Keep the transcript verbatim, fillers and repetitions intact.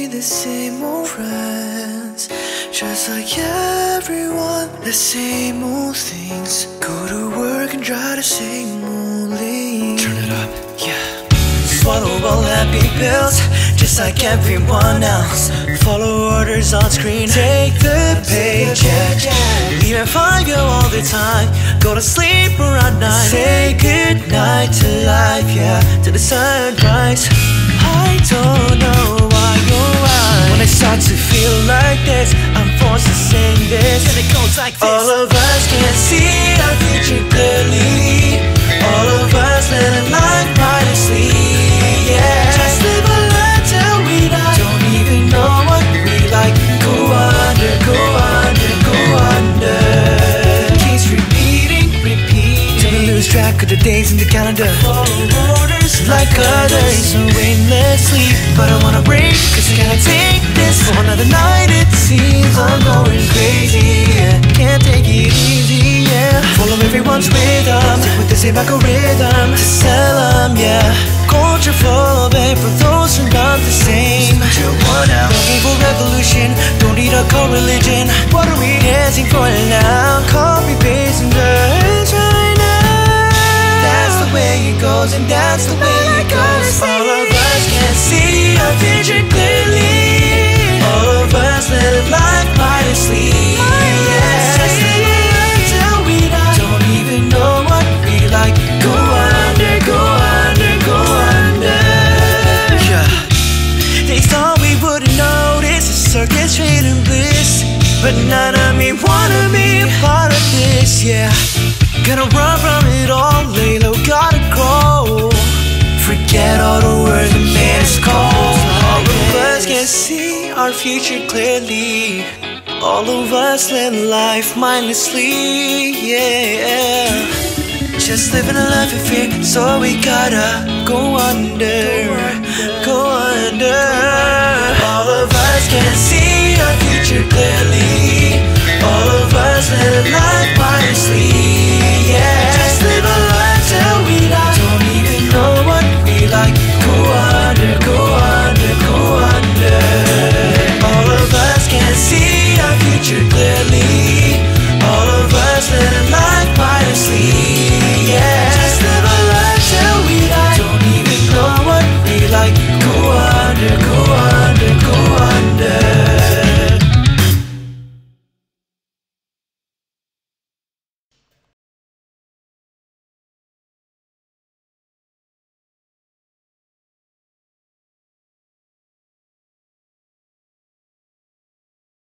the same old friends, just like everyone. The same old things. Go to work and try to save more leaves. Turn it up, yeah. Swallow all happy pills, just like everyone else. Follow orders on screen, take the paycheck. Even find you all the time. Go to sleep around nine. Say goodnight to life, yeah, to the sunrise. I don't know why you're right. When I start to feel like this, I'm forced to sing this, and it goes like this. All of us can see our future clearly. All of us living life mindlessly, yeah. Just live a life till we die. Don't even know what we like. Go under, go under, go under. Keeps repeating, repeating, till we lose track of the days in the calendar. Follow orders like others, so aimlessly. But I wanna break, cause I can't take this for another night. It seems I'm going crazy, yeah. Can't take it easy, yeah. Follow everyone's rhythm, stick with the same algorithm to sell them, yeah. Culture full of it for those who love the same. You're one out, looking for revolution. Don't need a cult religion. What are we dancing for now? Copy paste and just right now. That's the way it goes, and that's the way it goes. All of us can see our future clearly. All of us live life mindlessly, yeah. Just live a life till we die. Don't even know what we like. Go under, go under, go under, yeah. They thought we wouldn't notice the circus trading bliss, but none of me wanna be a part of this, yeah. Gonna run from it all, lay low, gotta grow. Forget all the words that made us cold. All of us can see our future clearly. All of us live life mindlessly, yeah. Just living a life of fear, so we gotta go under, go under.